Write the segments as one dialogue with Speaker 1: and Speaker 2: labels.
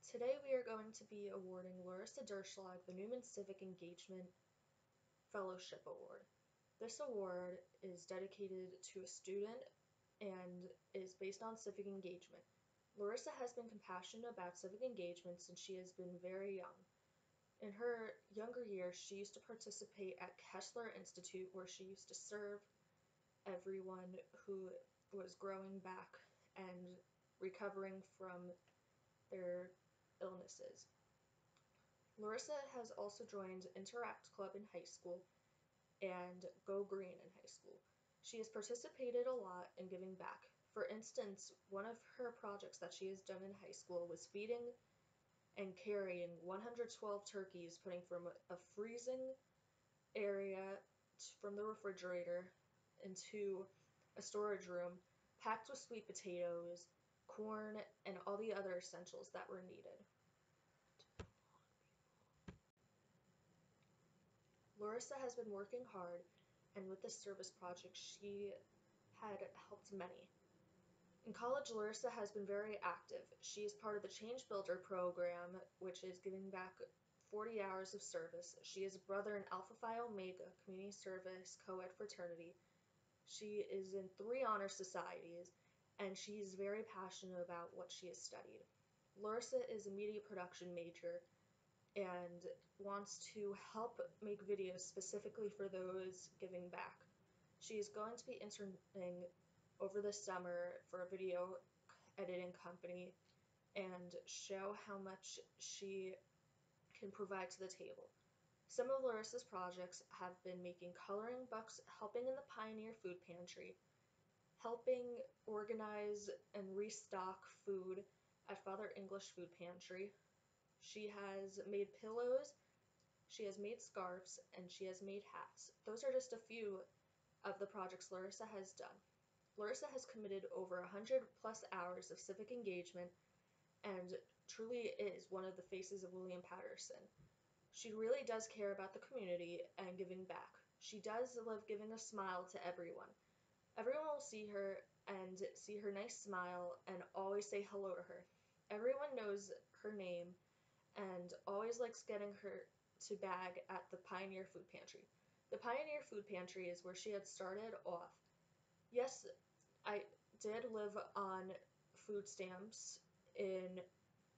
Speaker 1: Today we are going to be awarding Laryssa Durschlag the Newman Civic Engagement Fellowship Award. This award is dedicated to a student and is based on civic engagement. Laryssa has been compassionate about civic engagement since she has been very young. In her younger years, she used to participate at Kessler Institute, where she used to serve everyone who was growing back and recovering from their illnesses. Laryssa has also joined Interact Club in high school and Go Green in high school. She has participated a lot in giving back. For instance, one of her projects that she has done in high school was feeding and carrying 112 turkeys, putting from a freezing area from the refrigerator into a storage room packed with sweet potatoes, corn, and all the other essentials that were needed. Laryssa has been working hard, and with this service project, she had helped many. In college, Laryssa has been very active. She is part of the Change Builder program, which is giving back 40 hours of service. She is a brother in Alpha Phi Omega Community Service Co-ed fraternity. She is in 3 honor societies, and she is very passionate about what she has studied. Laryssa is a media production major and wants to help make videos specifically for those giving back. She is going to be interning over the summer for a video editing company and show how much she can provide to the table. Some of Laryssa's projects have been making coloring books, helping in the Pioneer Food Pantry, helping organize and restock food at Father English Food Pantry. She has made pillows, she has made scarves, and she has made hats. Those are just a few of the projects Laryssa has done. Laryssa has committed over 100+ hours of civic engagement and truly is one of the faces of William Patterson. She really does care about the community and giving back. She does love giving a smile to everyone. Everyone will see her and see her nice smile and always say hello to her. Everyone knows her name and always likes getting her to bag at the Pioneer Food Pantry. The Pioneer Food Pantry is where she had started off. Yes, I did live on food stamps in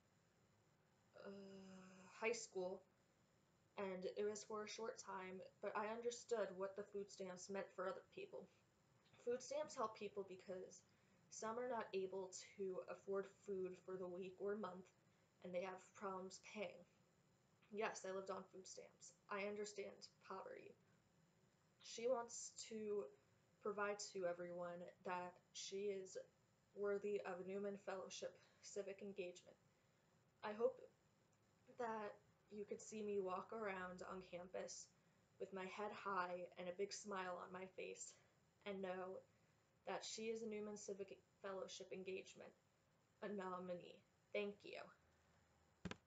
Speaker 1: high school, and it was for a short time, but I understood what the food stamps meant for other people. Food stamps help people because some are not able to afford food for the week or month, and they have problems paying. Yes, I lived on food stamps. I understand poverty. She wants to provide to everyone that she is worthy of a Newman Fellowship civic engagement. I hope that you could see me walk around on campus with my head high and a big smile on my face and know that she is a Newman Civic Fellowship engagement, a nominee. Thank you.